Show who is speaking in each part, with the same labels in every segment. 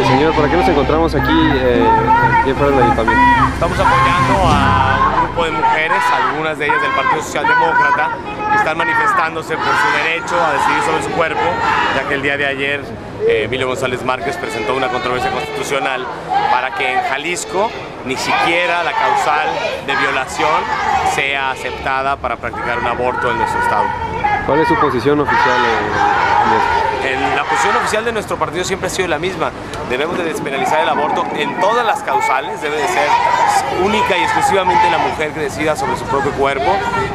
Speaker 1: Señor, ¿por qué nos encontramos aquí fuera del ayuntamiento?
Speaker 2: Estamos apoyando a un grupo de mujeres, algunas de ellas del Partido Socialdemócrata, que están manifestándose por su derecho a decidir sobre su cuerpo, ya que el día de ayer Emilio González Márquez presentó una controversia constitucional para que en Jalisco ni siquiera la causal de violación sea aceptada para practicar un aborto en nuestro estado.
Speaker 1: ¿Cuál es su posición oficial en esto?
Speaker 2: La posición oficial de nuestro partido siempre ha sido la misma. Debemos de despenalizar el aborto en todas las causales. Debe de ser única y exclusivamente la mujer que decida sobre su propio cuerpo.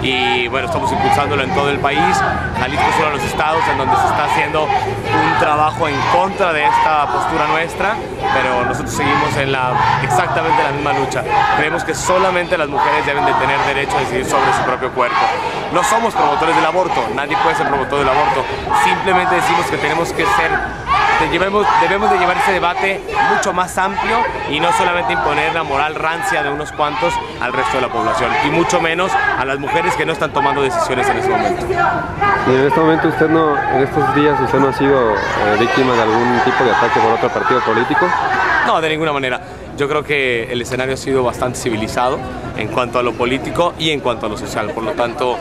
Speaker 2: Y bueno, estamos impulsándolo en todo el país. Jalisco es uno de los estados en donde se está haciendo un trabajo en contra de esta postura nuestra, pero nosotros seguimos en exactamente la misma lucha. Creemos que solamente las mujeres deben de tener derecho a decidir sobre su propio cuerpo. No somos promotores del aborto, nadie puede ser promotor del aborto. Simplemente decimos que tenemos que debemos de llevar ese debate mucho más amplio y no solamente imponer la moral rancia de unos cuantos al resto de la población, y mucho menos a las mujeres que no están tomando decisiones en este momento.
Speaker 1: Y en este momento en estos días usted no ha sido víctima de algún tipo de ataque por otro partido político.
Speaker 2: No, de ninguna manera. Yo creo que el escenario ha sido bastante civilizado en cuanto a lo político y en cuanto a lo social. Por lo tanto,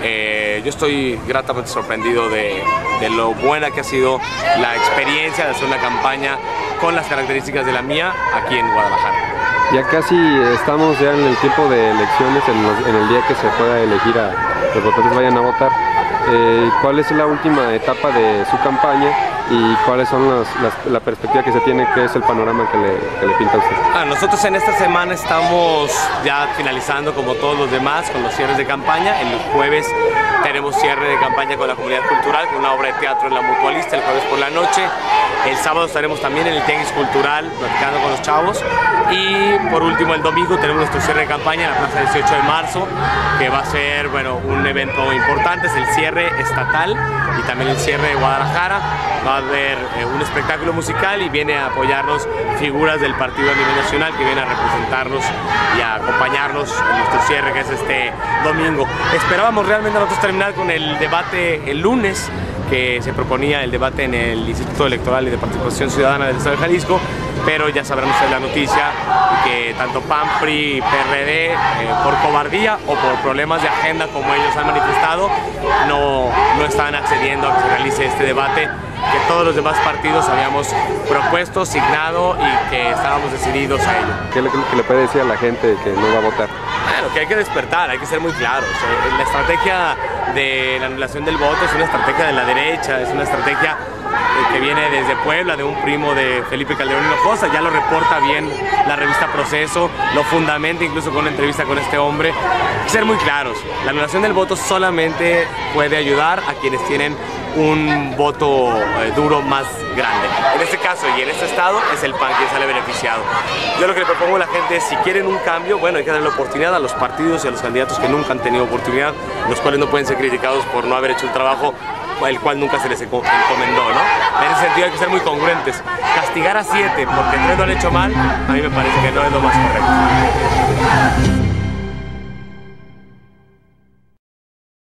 Speaker 2: yo estoy gratamente sorprendido de lo buena que ha sido la experiencia de hacer una campaña con las características de la mía aquí en Guadalajara.
Speaker 1: Ya casi estamos ya en el tiempo de elecciones, en el día que se pueda elegir a los votantes vayan a votar. ¿Cuál es la última etapa de su campaña y cuáles son la perspectiva que se tiene, qué es el panorama que le pinta a usted?
Speaker 2: Nosotros en esta semana estamos ya finalizando, como todos los demás, con los cierres de campaña. El jueves tenemos cierre de campaña con la comunidad cultural, con una obra de teatro en La Mutualista el jueves por la noche. El sábado estaremos también en el Tianguis Cultural platicando con los chavos, y por último el domingo tenemos nuestro cierre de campaña en la Plaza 18 de Marzo, que va a ser un evento importante. Es el cierre estatal y también el cierre de Guadalajara. Va a haber un espectáculo musical y viene a apoyarnos figuras del partido a nivel nacional que vienen a representarnos y a acompañarnos en nuestro cierre, que es este domingo. Esperábamos realmente nosotros terminar con el debate el lunes, que se proponía el debate en el Instituto Electoral y de Participación Ciudadana del Estado de Jalisco, pero ya sabrán ustedes la noticia que tanto PAN, PRI y PRD, por cobardía o por problemas de agenda como ellos han manifestado, no estaban accediendo a que se realice este debate que todos los demás partidos habíamos propuesto, signado y que estábamos decididos a ello.
Speaker 1: ¿Qué le puede decir a la gente que no va a votar?
Speaker 2: Bueno, que hay que despertar, hay que ser muy claros. La estrategia de la anulación del voto es una estrategia de la derecha, es una estrategia que viene desde Puebla, de un primo de Felipe Calderón Hinojosa. Ya lo reporta bien la revista Proceso, lo fundamenta incluso con una entrevista con este hombre. Hay que ser muy claros, la anulación del voto solamente puede ayudar a quienes tienen un voto duro más grande. En este caso y en este estado es el PAN quien sale beneficiado. Yo lo que le propongo a la gente es, si quieren un cambio, bueno, hay que darle la oportunidad a los partidos y a los candidatos que nunca han tenido oportunidad, los cuales no pueden ser criticados por no haber hecho un trabajo el cual nunca se les encomendó, ¿no? En ese sentido hay que ser muy congruentes. Castigar a 7 porque 3 lo han hecho mal, a mí me parece que no es lo más correcto.